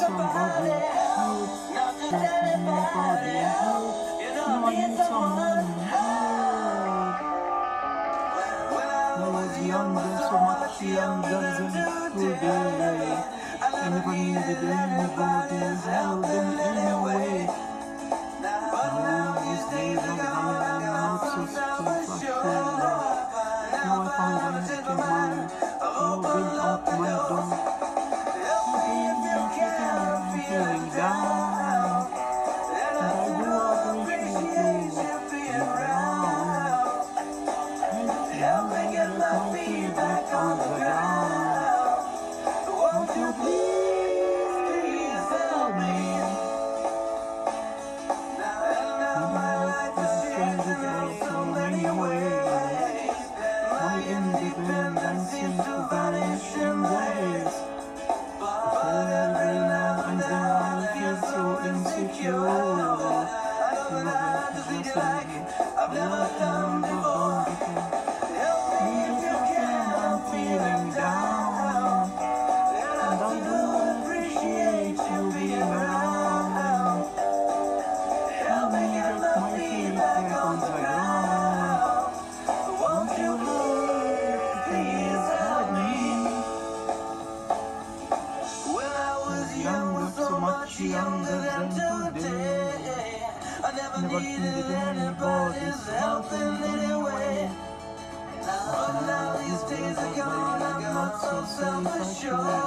somebody help. Just anybody help. No, I need someone help. I was younger, so much younger than today. I never needed anybody's help in any way. Now these days I'm not so frustrated. Now I found I can hide. Open up my door. I'm feeling down. And I do appreciate you around. Help me get my feet back on the ground. Won't you please help me? So many ways. My independence seems to vanish in days. Every now and then I feel so insecure. I've never done before. If you can, I'm feeling down. And I do appreciate you being around. Help me get my feet back on the ground. Won't you please help me? When I was young, so much younger than today, I never needed anybody's help in any way. But now these days are gone, I'm not so self-assured.